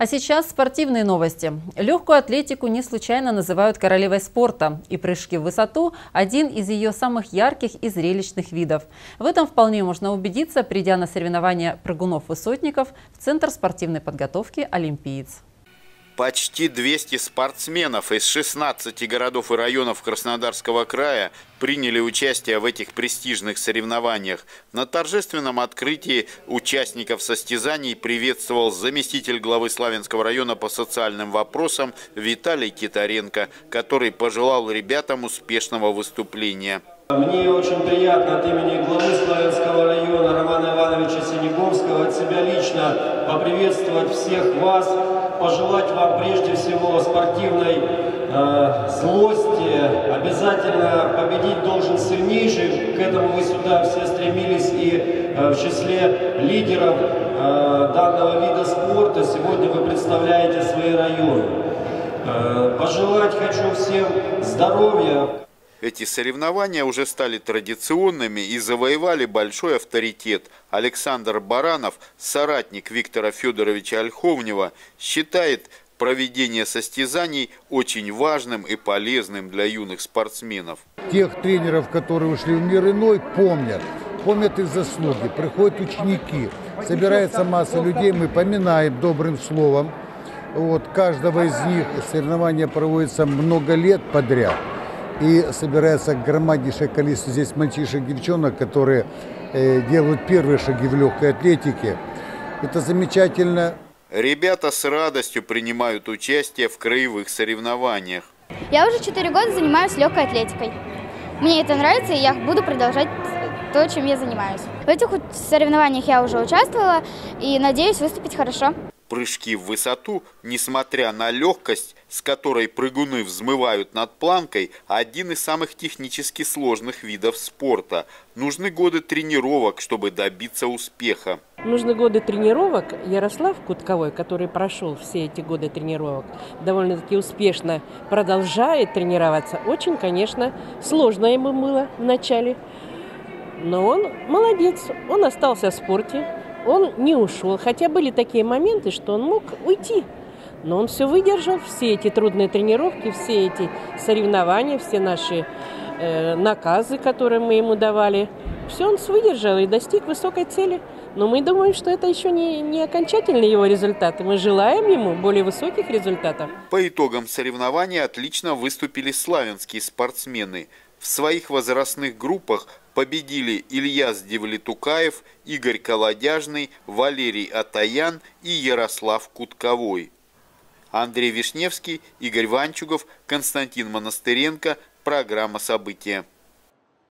А сейчас спортивные новости. Легкую атлетику не случайно называют королевой спорта. И прыжки в высоту – один из ее самых ярких и зрелищных видов. В этом вполне можно убедиться, придя на соревнования прыгунов-высотников в Центр спортивной подготовки «Олимпиец». Почти 200 спортсменов из 16 городов и районов Краснодарского края приняли участие в этих престижных соревнованиях. На торжественном открытии участников состязаний приветствовал заместитель главы Славянского района по социальным вопросам Виталий Китаренко, который пожелал ребятам успешного выступления. Мне очень приятно от имени главы Славянского района Романа Ивановича Синеговского от себя лично поприветствовать всех вас, пожелать вам прежде всего спортивной злости. Обязательно победить должен сильнейший. К этому вы сюда все стремились, и в числе лидеров данного вида спорта сегодня вы представляете свои районы. Пожелать хочу всем здоровья. Эти соревнования уже стали традиционными и завоевали большой авторитет. Александр Баранов, соратник Виктора Федоровича Ольховнева, считает проведение состязаний очень важным и полезным для юных спортсменов. Тех тренеров, которые ушли в мир иной, помнят их заслуги. Приходят ученики, собирается масса людей, мы поминаем добрым словом. Каждого из них соревнования проводятся много лет подряд. И собирается громаднейшее количество здесь мальчишек, девчонок, которые делают первые шаги в легкой атлетике. Это замечательно. Ребята с радостью принимают участие в краевых соревнованиях. Я уже 4 года занимаюсь легкой атлетикой. Мне это нравится, и я буду продолжать то, чем я занимаюсь. В этих соревнованиях я уже участвовала и надеюсь выступить хорошо. Прыжки в высоту, несмотря на легкость, с которой прыгуны взмывают над планкой, один из самых технически сложных видов спорта. Нужны годы тренировок, чтобы добиться успеха. Нужны годы тренировок. Ярослав Кутковой, который прошел все эти годы тренировок, довольно-таки успешно продолжает тренироваться. Очень, конечно, сложно ему было в начале. Но он молодец, он остался в спорте. Он не ушел, хотя были такие моменты, что он мог уйти. Но он все выдержал, все эти трудные тренировки, все эти соревнования, все наши наказы, которые мы ему давали. Все он выдержал и достиг высокой цели. Но мы думаем, что это еще не окончательные его результаты. Мы желаем ему более высоких результатов. По итогам соревнований отлично выступили славянские спортсмены. В своих возрастных группах победили Ильяс Девлетукаев, Игорь Колодяжный, Валерий Атаян и Ярослав Кутковой. Андрей Вишневский, Игорь Ванчугов, Константин Монастыренко. Программа «События».